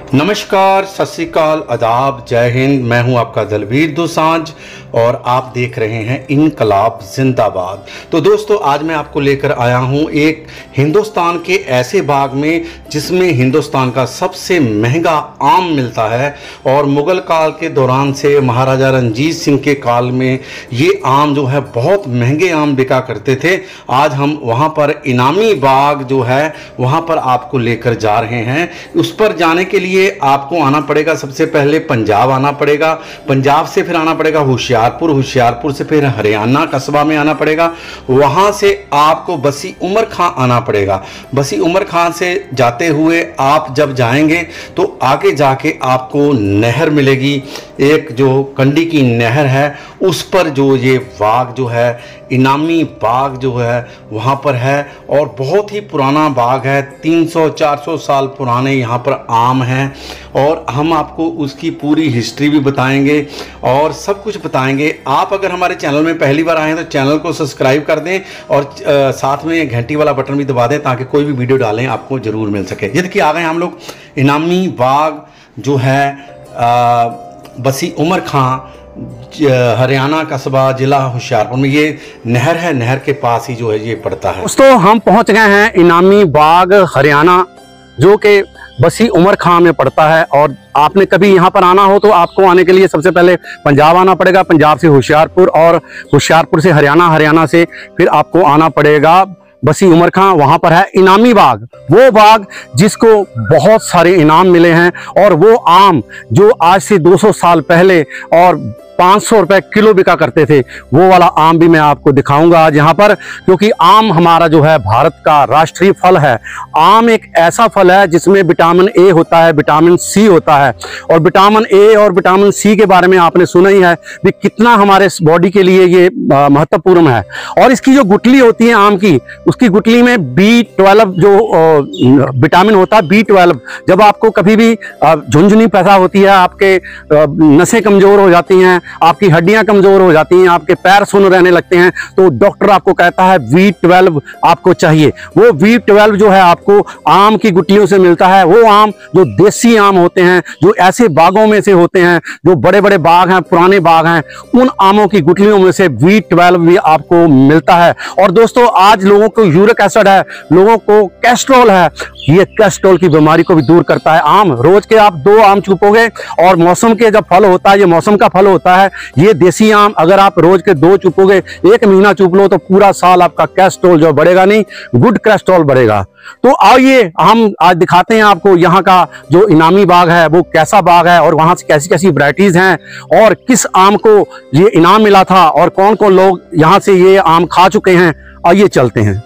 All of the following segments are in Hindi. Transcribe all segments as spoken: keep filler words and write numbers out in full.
नमस्कार, सत श्री अकाल, आदाब, जय हिंद। मैं हूं आपका दलवीर दोसांझ और आप देख रहे हैं इनकलाब जिंदाबाद। तो दोस्तों, आज मैं आपको लेकर आया हूं एक हिंदुस्तान के ऐसे बाग में जिसमें हिंदुस्तान का सबसे महंगा आम मिलता है और मुग़ल काल के दौरान से महाराजा रणजीत सिंह के काल में ये आम जो है बहुत महंगे आम बिका करते थे। आज हम वहाँ पर इनामी बाग जो है वहाँ पर आपको लेकर जा रहे हैं। उस पर जाने के लिए आपको आना पड़ेगा, सबसे पहले पंजाब आना पड़ेगा, पंजाब से फिर आना पड़ेगा होशियारपुर, होशियारपुर से फिर हरियाणा कस्बा में आना पड़ेगा, वहां से आपको बसी उमर खां आना पड़ेगा। बसी उमर खां से जाते हुए आप जब जाएंगे तो आगे जाके आपको नहर मिलेगी, एक जो कंडी की नहर है उस पर जो ये बाग जो है इनामी बाग जो है वहाँ पर है और बहुत ही पुराना बाग है। तीन सौ चार सौ साल पुराने यहाँ पर आम हैं और हम आपको उसकी पूरी हिस्ट्री भी बताएंगे और सब कुछ बताएंगे। आप अगर हमारे चैनल में पहली बार आए हैं तो चैनल को सब्सक्राइब कर दें और आ, साथ में घंटी वाला बटन भी दबा दें ताकि कोई भी वीडियो डालें आपको ज़रूर मिल सके। ये देखिए, आ गए हम लोग इनामी बाग जो है आ, बसी उमर खां, हरियाणा कस्बा, जिला होशियारपुर में। ये नहर है, नहर के पास ही जो है ये पड़ता है। दोस्तों, हम पहुंच गए हैं इनामी बाग हरियाणा, जो कि बसी उमर खां में पड़ता है। और आपने कभी यहाँ पर आना हो तो आपको आने के लिए सबसे पहले पंजाब आना पड़ेगा, पंजाब से होशियारपुर और होशियारपुर से हरियाणा, हरियाणा से फिर आपको आना पड़ेगा बसी उमर खां। वहां पर है इनामी बाग, वो बाग जिसको बहुत सारे इनाम मिले हैं और वो आम जो आज से दो सौ साल पहले और पाँच सौ रुपए किलो बिका करते थे, वो वाला आम भी मैं आपको दिखाऊंगा आज यहाँ पर। क्योंकि आम हमारा जो है भारत का राष्ट्रीय फल है। आम एक ऐसा फल है जिसमें विटामिन ए होता है, विटामिन सी होता है और विटामिन ए और विटामिन सी के बारे में आपने सुना ही है भी कितना हमारे बॉडी के लिए ये महत्वपूर्ण है। और इसकी जो गुठली होती है आम की, उसकी गुठली में बी ट्वेल्व जो विटामिन होता है, बी ट्वेल्व, जब आपको कभी भी झुंझुनी पैदा होती है, आपके नसें कमजोर हो जाती हैं, आपकी हड्डियां कमजोर हो जाती हैं, आपके पैर सुन्न रहने लगते हैं, तो डॉक्टर आपको कहता है बी ट्वेल्व आपको चाहिए। वो बी ट्वेल्व जो है आपको आम की गुठलियों से मिलता है। वो आम जो देसी आम होते हैं, जो ऐसे बागों में से होते हैं, जो बड़े बड़े बाग हैं, पुराने बाग हैं, उन आमों की गुठलियों में से बी ट्वेल्व भी आपको मिलता है। और दोस्तों, आज लोगों को यूरिक एसिड है, लोगों को कैस्ट्रोल है, ये कैस्ट्रोल की बीमारी को भी दूर करता है आम। रोज के आप दो आम चूपोगे और मौसम के जब फल होता है, ये मौसम का फल होता है, ये देसी आम अगर आप रोज के दो चूपोगे, एक महीना चूप लो तो पूरा साल आपका कैस्ट्रोल जो बढ़ेगा नहीं, गुड कैस्ट्रोल बढ़ेगा। तो आइए हम आज दिखाते हैं आपको यहाँ का जो इनामी बाग है वो कैसा बाग है और वहां से कैसी कैसी वैरायटीज हैं और किस आम को ये इनाम मिला था और कौन कौन लोग यहाँ से ये आम खा चुके हैं। आइए चलते हैं।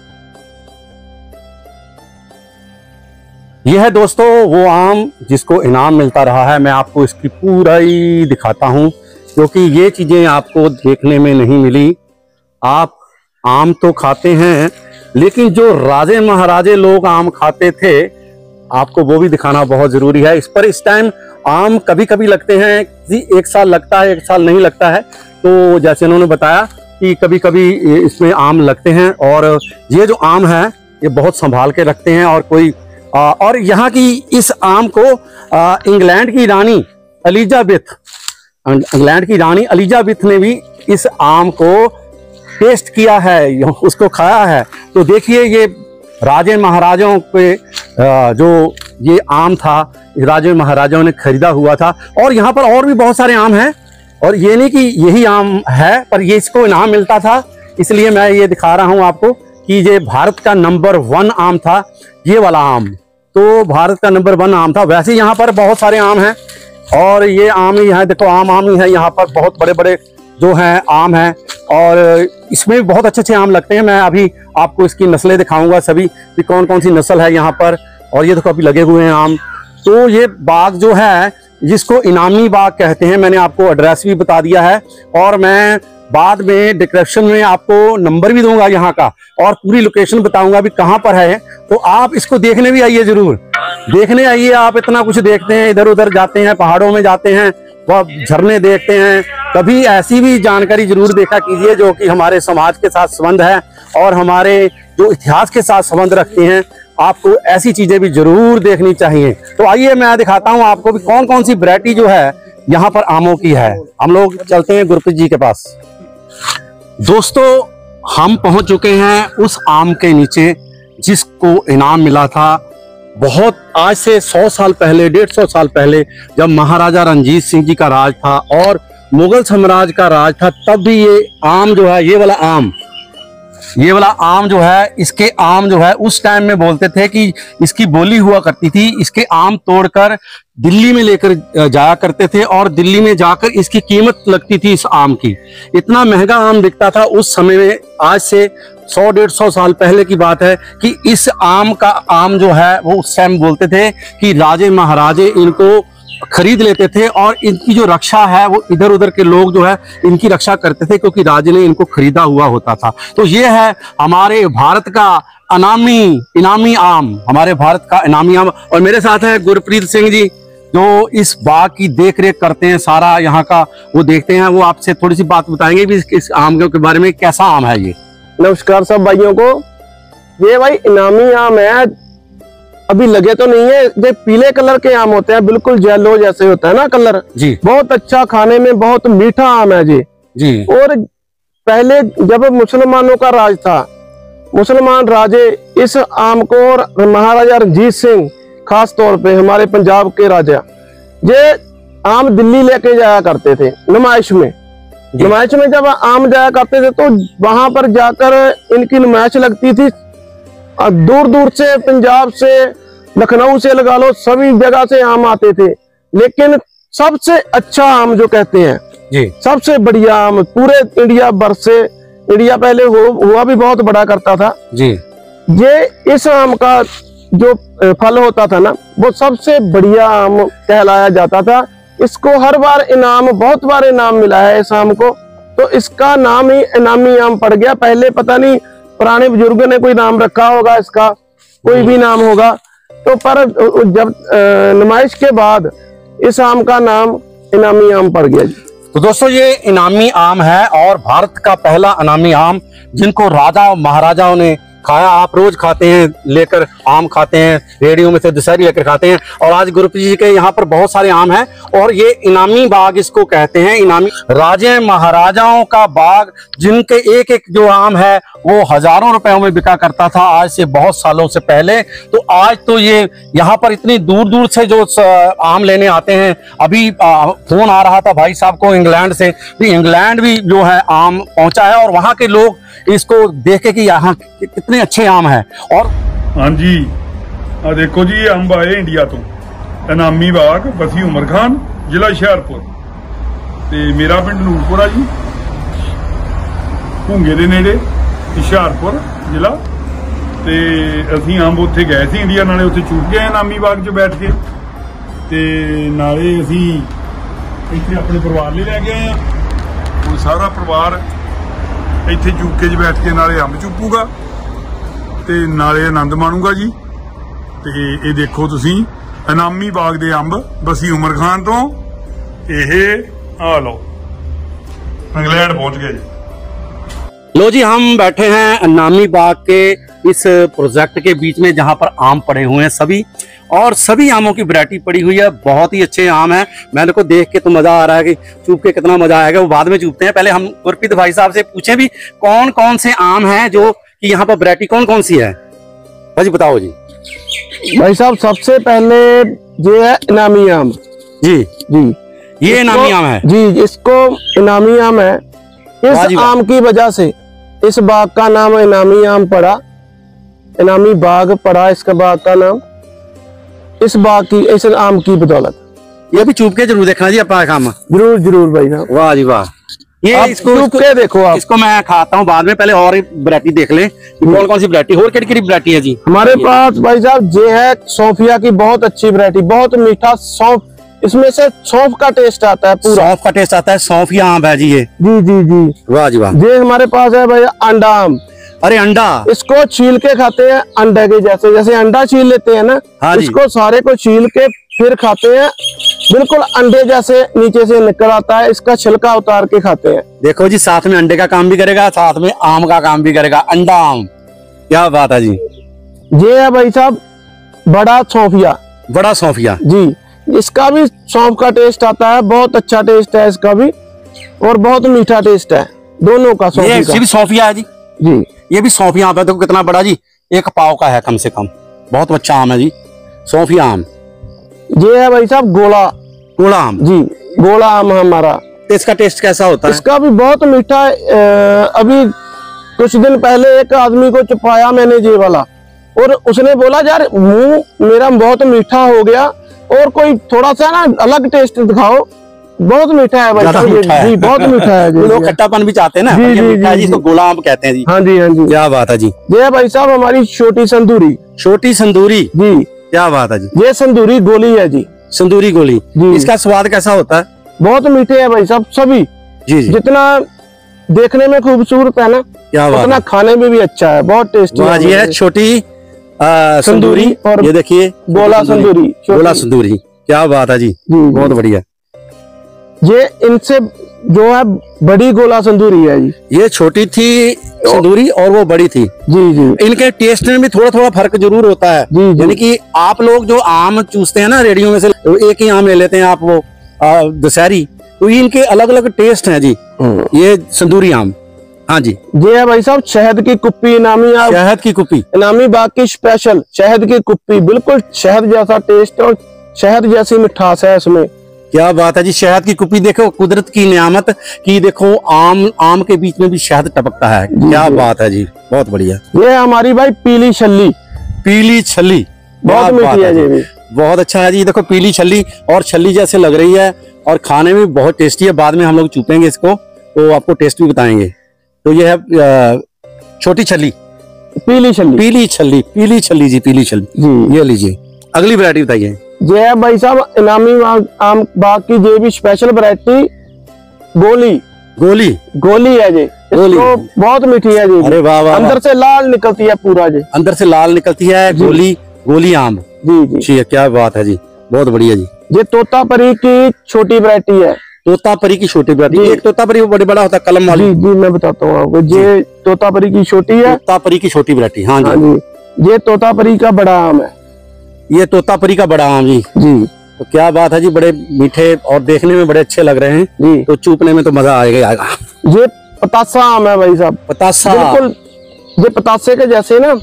यह है दोस्तों वो आम जिसको इनाम मिलता रहा है। मैं आपको इसकी पूरा ही दिखाता हूं क्योंकि ये चीजें आपको देखने में नहीं मिली। आप आम तो खाते हैं लेकिन जो राजे महाराजे लोग आम खाते थे, आपको वो भी दिखाना बहुत जरूरी है। इस पर इस टाइम आम कभी कभी लगते हैं, एक साल लगता है, एक साल नहीं लगता है। तो जैसे उन्होंने बताया कि कभी कभी इसमें आम लगते हैं और ये जो आम है ये बहुत संभाल के रखते हैं। और कोई आ, और यहाँ की इस आम को आ, इंग्लैंड की रानी एलिजाबेथ इंग्लैंड की रानी एलिजाबेथ ने भी इस आम को टेस्ट किया है, उसको खाया है। तो देखिए, ये राजे महाराजाओं पे आ, जो ये आम था, राजे महाराजाओं ने खरीदा हुआ था। और यहाँ पर और भी बहुत सारे आम हैं और ये नहीं कि यही आम है, पर ये इसको इनाम मिलता था, इसलिए मैं ये दिखा रहा हूँ आपको कि ये भारत का नंबर वन आम था, ये वाला आम। तो भारत का नंबर वन आम था। वैसे यहाँ पर बहुत सारे आम हैं और ये आम ही है, देखो आम आम ही है। यहाँ पर बहुत बड़े बड़े जो हैं आम हैं और इसमें भी बहुत अच्छे अच्छे आम लगते हैं। मैं अभी आपको इसकी नस्लें दिखाऊंगा सभी कि कौन कौन सी नस्ल है यहाँ पर। और ये देखो अभी लगे हुए हैं आम। तो ये बाग जो है जिसको इनामी बाग कहते हैं, मैंने आपको एड्रेस भी बता दिया है और मैं बाद में डिस्क्रिप्शन में आपको नंबर भी दूंगा यहाँ का और पूरी लोकेशन बताऊंगा भी कहाँ पर है। तो आप इसको देखने भी आइए, जरूर देखने आइए। आप इतना कुछ देखते हैं, इधर उधर जाते हैं, पहाड़ों में जाते हैं, वह झरने देखते हैं, कभी ऐसी भी जानकारी जरूर देखा कीजिए जो कि हमारे समाज के साथ संबंध है और हमारे जो इतिहास के साथ संबंध रखते हैं। आपको ऐसी चीजें भी जरूर देखनी चाहिए। तो आइए मैं दिखाता हूँ आपको भी कौन कौन सी वैरायटी जो है यहाँ पर आमों की है। हम लोग चलते हैं गुरप्रीत जी के पास। दोस्तों हम पहुंच चुके हैं उस आम के नीचे जिसको इनाम मिला था बहुत आज से सौ साल पहले, डेढ़ सौ साल पहले, जब महाराजा रणजीत सिंह जी का राज था और मुगल साम्राज्य का राज था, तब भी ये आम जो है, ये वाला आम ये वाला आम जो है, इसके आम जो है उस टाइम में बोलते थे कि इसकी बोली हुआ करती थी। इसके आम तोड़कर दिल्ली में लेकर जाया करते थे और दिल्ली में जाकर इसकी कीमत लगती थी इस आम की। इतना महंगा आम बिकता था उस समय में। आज से सौ डेढ़ सौ साल पहले की बात है कि इस आम का आम जो है वो उस टाइम बोलते थे कि राजे महाराजे इनको खरीद लेते थे और इनकी जो रक्षा है वो इधर उधर के लोग जो है इनकी रक्षा करते थे, क्योंकि राजे ने इनको खरीदा हुआ होता था। तो ये है हमारे भारत का अनामी इनामी आम, हमारे भारत का इनामी आम। और मेरे साथ है गुरप्रीत सिंह जी जो इस बाग की देख रेख करते हैं, सारा यहाँ का वो देखते हैं। वो आपसे थोड़ी सी बात बताएंगे भी इस आम के बारे में, कैसा आम है ये। नमस्कार सब भाइयों को। ये भाई इनामी आम है, अभी लगे तो नहीं है। ये पीले कलर के आम होते हैं, बिल्कुल येलो जैसे होता है ना कलर जी। बहुत अच्छा, खाने में बहुत मीठा आम है जी जी। और पहले जब मुसलमानों का राज था, मुसलमान राजे इस आम को, और महाराजा रणजीत सिंह खास तौर पे हमारे पंजाब के राजा, ये आम दिल्ली लेके जाया करते थे नुमाइश में। नुमाइश में जब आम जाया करते थे तो वहां पर जाकर इनकी नुमाइश लगती थी। दूर दूर से, पंजाब से, लखनऊ से लगा लो, सभी जगह से आम आते थे। लेकिन सबसे अच्छा आम जो कहते हैं जी, सबसे बढ़िया आम पूरे इंडिया भर से, इंडिया पहले हो, हुआ भी बहुत बड़ा करता था जी। ये इस आम का जो फल होता था ना, वो सबसे बढ़िया आम कहलाया जाता था। इसको हर बार इनाम, बहुत बार इनाम मिला है इस आम को, तो इसका नाम ही इनामी आम पड़ गया। पहले पता नहीं पुराने बुजुर्गों ने कोई नाम रखा होगा, इसका कोई भी नाम होगा, तो पर जब नुमाइश के बाद इस आम का नाम इनामी आम पड़ गया जी। तो दोस्तों ये इनामी आम है और भारत का पहला इनामी आम जिनको राजा महाराजाओं ने खाया। आप रोज खाते हैं, लेकर आम खाते हैं, रेडियो में से दशहरी लेकर खाते हैं। और आज गुरप्रीत जी के यहाँ पर बहुत सारे आम हैं और ये इनामी बाग इसको कहते हैं। इनामी राजे महाराजाओं का बाग, जिनके एक एक जो आम है वो हजारों रुपयों में बिका करता था आज से बहुत सालों से पहले। तो आज तो ये यहाँ पर इतनी दूर दूर से जो आम लेने आते हैं। अभी फोन आ रहा था भाई साहब को इंग्लैंड से, इंग्लैंड भी जो है आम पहुंचा है और वहां के लोग इसको देखे कि यहाँ कितने अच्छे आम हैं। और हाँ जी, आ देखो जी, ये अंब आए इंडिया तो, इनामी बाग, बसी उमर खान, जिला हुशियारपुर ते मेरा पिंड नूरपुरा जी, भूंगे दे नेड़े, हुशियारपुर जिला। ते असीं अंब उत्थे गए सी इंडिया, नाले उत्थे चूक गए इनामी बाग च बैठ के, ते नाले असीं इत्थे अपने परिवार लिए लै गए हैं। हुण सारा परिवार ਇੱਥੇ ਚੂਕੇ 'ਚ ਬੈਠ ਕੇ ਨਾਲੇ ਅੰਬ ਚੁੱਪੂਗਾ ਤੇ ਨਾਲੇ ਆਨੰਦ ਮਾਣੂਗਾ ਜੀ। ਤੇ ਇਹ ਦੇਖੋ ਤੁਸੀਂ ਇਨਾਮੀ ਬਾਗ ਦੇ ਅੰਬ ਬਸੀ ਉਮਰ ਖਾਨ ਤੋਂ, ਇਹ ਆ ਲਓ इंग्लैंड पहुंच गए जी। लो जी, हम बैठे हैं इनामी बाग के इस प्रोजेक्ट के बीच में जहां पर आम पड़े हुए हैं सभी, और सभी आमों की वैरायटी पड़ी हुई है। बहुत ही अच्छे आम है। मैंने को देख के तो मजा आ रहा है कि चूप के कितना मजा आएगा, वो बाद में चूपते हैं। पहले हम गुरप्रीत भाई साहब से पूछे भी कौन कौन से आम हैं जो कि यहाँ पर वैरायटी कौन कौन सी है। भाई बताओ जी। भाई साहब सबसे पहले ये है इनामी आम जी जी। ये इनामी आम है जी, इसको इनामी आम है। इस आम की वजह से इस बाग का नाम इनामी आम पड़ा, इनामी बाग पड़ा इसका बाग का नाम, इस बाग की, इस आम की बदौलत। ये भी चूप के जरूर देखना जी अपना काम। जरूर जरूर भाई साहब। वाह जी वाह। ये इसको चूप के देखो आप। इसको मैं खाता हूँ बाद में, पहले और वैरायटी देख ले कौन कौन सी वैरायटी, और केड़ी केड़ी वैरायटी है जी हमारे पास। भाई साहब ये है सौंफिया की बहुत अच्छी वैरायटी, बहुत मीठा सौंफ, इसमें से सौंफ का टेस्ट आता है, पूरा सौंफ का टेस्ट आता है। सौंफिया आम है जी ये। जी जी जी। वाह जी वाह। ये हमारे पास है भैया अंडा आम। अरे अंडा, इसको छील के खाते हैं अंडे के जैसे, जैसे अंडा छील लेते हैं ना, हाँ इसको सारे को छील के फिर खाते हैं, बिल्कुल अंडे जैसे नीचे से निकल आता है, इसका छिलका उतार के खाते हैं। देखो जी, साथ में अंडे का काम भी करेगा, साथ में आम का काम भी करेगा। अंडा आम, क्या बात है जी। ये है भाई साहब बड़ा सौंफिया। बड़ा सौंफिया जी, इसका भी सौंफ का टेस्ट आता है, बहुत अच्छा टेस्ट है इसका भी, और बहुत मीठा टेस्ट है दोनों का। ये, ये भी सौंफिया है जी। जी, ये भी सौंफिया आम है, देखो कितना बड़ा जी, एक पाव का है कम से कम, बहुत अच्छा आम है जी, सौंफिया आम। ये है भाई साहब गोला। गोला आम जी, गोला आम हमारा। तो इसका टेस्ट कैसा होता है? इसका भी बहुत मीठा है। अभी कुछ दिन पहले एक आदमी को चुपाया मैंने ये वाला, और उसने बोला यार मुंह मेरा बहुत मीठा हो गया, और कोई थोड़ा सा ना अलग टेस्ट दिखाओ, बहुत मीठा है भाई साहब। जी, बहुत मीठा है। लोग खट्टापन भी चाहते हैं ना, जी, ये जी, मीठा है जी, जी, इसको गोला आम कहते हैं जी। हाँ जी, हाँ जी, क्या बात है जी। ये भाई साहब हमारी छोटी संदूरी। छोटी संदूरी जी, क्या बात है जी। ये संदूरी गोली है जी। संदूरी गोली, इसका स्वाद कैसा होता है? बहुत मीठे है भाई साहब सभी। जी जी, जितना देखने में खूबसूरत है ना, क्या बात, उतना खाने में भी अच्छा है, बहुत टेस्टी है। ये है छोटी संदूरी, और ये देखिए गोला संदूरी। गोला संदूरी, क्या बात है जी, बहुत बढ़िया। ये इनसे जो है बड़ी गोला संदूरी है जी। ये छोटी थी संदूरी और वो बड़ी थी। जी जी, इनके टेस्ट में भी थोड़ा थोड़ा फर्क जरूर होता है। जी, जी। यानी कि आप लोग जो आम चूसते हैं ना रेडियो में से, एक ही आम ले लेते हैं आप, वो दशहरी, तो इनके अलग अलग टेस्ट हैं जी। ये संदूरी आम, हाँ जी। ये है भाई साहब शहद की कुप्पी, इनामी आम। शहद की कुप्पी, इनामी बाग की स्पेशल शहद की कुप्पी, बिल्कुल शहद जैसा टेस्ट और शहद जैसी मिठास है इसमें। क्या बात है जी। शहद की कुप्पी, देखो कुदरत की नियामत की, देखो आम आम के बीच में भी शहद टपकता है, क्या बात है जी, बहुत बढ़िया। ये हमारी भाई पीली छल्ली। पीली छल्ली, बहुत मीठी है ये भी, बहुत अच्छा है जी। देखो पीली छल्ली, और छल्ली जैसे लग रही है, और खाने में बहुत टेस्टी है। बाद में हम लोग चूपेंगे इसको तो आपको टेस्ट भी बताएंगे। तो ये है छोटी छल्ली, पीली छल्ली, पीली छल्ली, पीली छल्ली जी, पीली छल्ली जी। ये लीजिए, अगली वैरायटी बताइए। ये है भाई साहब इनामी आम बाग की ये भी स्पेशल वैरायटी गोली। गोली, गोली है जी, गोली बहुत मीठी है जी। अरे वाह वाह, अंदर से लाल निकलती है पूरा जी, अंदर से लाल निकलती है गोली, गोली आम। जी जी, जी, क्या बात है जी, बहुत बढ़िया जी। ये तोतापरी की छोटी वैरायटी है। तोतापरी की छोटी वैरायटी, एक तोतापरी वो बड़े बड़ा होता है कलम वाली। जी जी, मैं बताता हूँ आपको, ये तोतापरी की छोटी है। तोतापरी की छोटी वैरायटी, हाँ हाँ जी। जी, ये तोतापरी का बड़ा आम है। ये तोतापरी का बड़ा आम जी। जी, तो क्या बात है जी, बड़े मीठे और देखने में बड़े अच्छे लग रहे हैं जी। तो चूपने में तो मजा आएगा आएगा। ये पतासा आम है भाई साहब, पतासा, बिल्कुल ये पतासे के जैसे ना,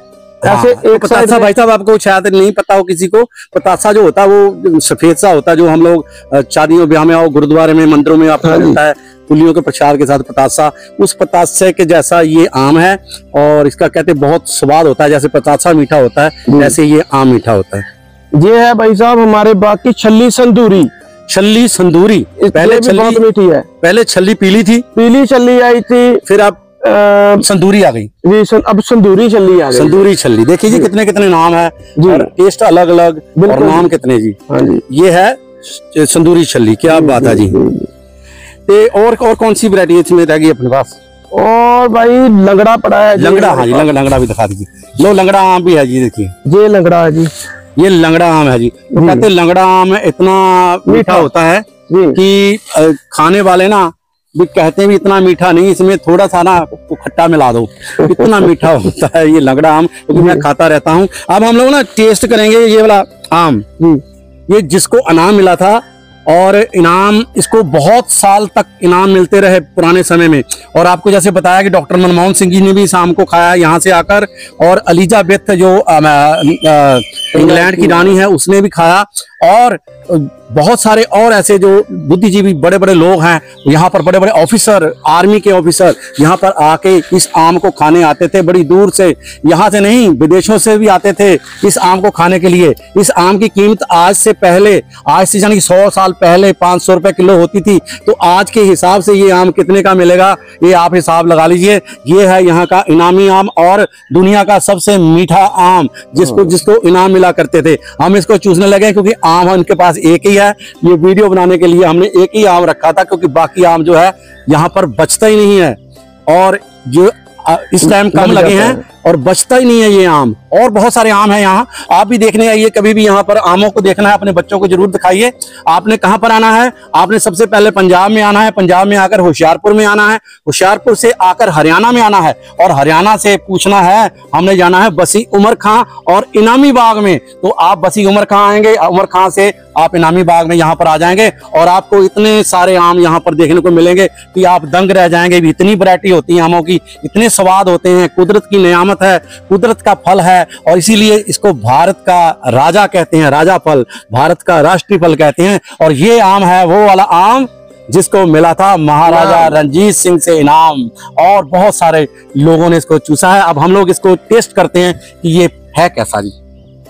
ऐसे एक साइड पतासा। भाई साहब आपको शायद नहीं पता हो किसी को, पतासा जो होता है वो सफेद सा होता है, जो हम लोग शादियों ब्याह में और गुरुद्वारे में मंदिरों में आपको मिलता है पुलियों के प्रसाद के साथ पतासा। उस पतासे के जैसा ये आम है, और इसका कहते बहुत स्वाद होता है, जैसे पतासा मीठा होता है वैसे ये आम मीठा होता है। ये है भाई साहब हमारे बाग की छल्ली संदूरी। छल्ली संदूरी, पहले छल्ली बहुत मीठी है। पहले छल्ली पीली थी, पीली छल्ली आई थी, फिर अब संदूरी आ गई, अब संदूरी छल्ली आ गई। संदूरी छल्ली, देखिए जी कितने कितने नाम है, और टेस्ट अलग अलग, और नाम कितने जी। हाँ जी, ये है संदूरी छल्ली, क्या बात है जी। ते और और कौन सी वैरायटी इसमें रहेगी अपने पास? और भाई लंगड़ा पड़ा है। लंगड़ा, हाँ जी, लंगड़ा, लंगड़ा भी दिखा दीजिए। लो लंगड़ा आम भी है जी, देखिए ये लंगड़ा है जी, ये लंगड़ा आम है जी। तो कहते हैं लंगड़ा आम इतना मीठा होता है कि खाने वाले ना भी कहते हैं भी इतना मीठा नहीं, इसमें थोड़ा सा ना खट्टा मिला दो, इतना मीठा होता है ये लंगड़ा आम, क्योंकि मैं खाता रहता हूँ। अब हम लोग ना टेस्ट करेंगे ये वाला आम, ये जिसको इनाम मिला था, और इनाम इसको बहुत साल तक इनाम मिलते रहे पुराने समय में। और आपको जैसे बताया कि डॉक्टर मनमोहन सिंह जी ने भी इस आम को खाया यहाँ से आकर, और एलिजाबेथ जो इंग्लैंड की रानी है उसने भी खाया, और बहुत सारे और ऐसे जो बुद्धिजीवी बड़े बड़े लोग हैं यहाँ पर, बड़े बड़े ऑफिसर, आर्मी के ऑफिसर यहाँ पर आके इस आम को खाने आते थे, बड़ी दूर से, यहाँ से नहीं विदेशों से भी आते थे इस आम को खाने के लिए। इस आम की कीमत आज से पहले, आज से यानी सौ साल पहले पाँच सौ रुपए किलो होती थी, तो आज के हिसाब से ये आम कितने का मिलेगा ये आप हिसाब लगा लीजिए। ये है यहाँ का इनामी आम, और दुनिया का सबसे मीठा आम, जिसको जिसको इनाम मिला करते थे। हम इसको चूसने लगे क्योंकि आम उनके पास एक ही है। ये वीडियो बनाने के लिए हमने एक ही आम रखा था, क्योंकि बाकी आम जो है यहाँ पर बचता ही नहीं है, और जो इस टाइम कम लगे हैं और बचता ही नहीं है ये आम। और बहुत सारे आम हैं यहाँ, आप भी देखने आइए कभी भी यहाँ पर। आमों को देखना है, अपने बच्चों को जरूर दिखाइए। आपने कहाँ पर आना है? आपने सबसे पहले पंजाब में आना है, पंजाब में आकर होशियारपुर में आना है, होशियारपुर से आकर हरियाणा में आना है, और हरियाणा से पूछना है हमने जाना है बसी उमर खां और इनामी बाग में। तो आप बसी उमर खां आएंगे, उमर खां से आप इनामी बाग में यहाँ पर आ जाएंगे और आपको इतने सारे आम यहाँ पर देखने को मिलेंगे कि आप दंग रह जाएंगे। इतनी वैरायटी होती है आमों की, इतने स्वाद होते हैं, कुदरत की नियामत है, कुदरत का फल है, और इसीलिए इसको भारत का राजा कहते हैं, राजा फल, भारत का राष्ट्रीय फल कहते हैं। और ये आम है वो वाला आम जिसको मिला था महाराजा रणजीत सिंह से इनाम, और बहुत सारे लोगों ने इसको चूसा है। अब हम लोग इसको टेस्ट करते हैं कि ये है कैसा जी।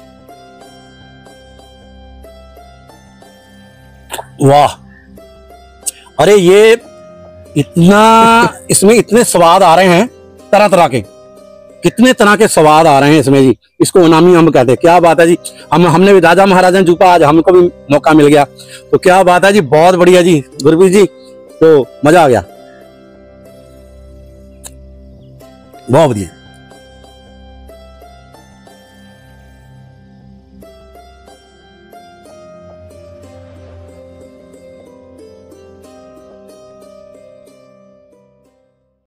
वाह, अरे ये इतना, इसमें इतने स्वाद आ रहे हैं तरह तरह के, कितने तरह के स्वाद आ रहे हैं इसमें जी। इसको इनामी हम कहते हैं। क्या बात है जी, हम हमने भी राजा महाराजा ने चूपा, आज हमको भी मौका मिल गया, तो क्या बात है जी, बहुत बढ़िया जी गुरप्रीत जी, तो मजा आ गया, बहुत बढ़िया।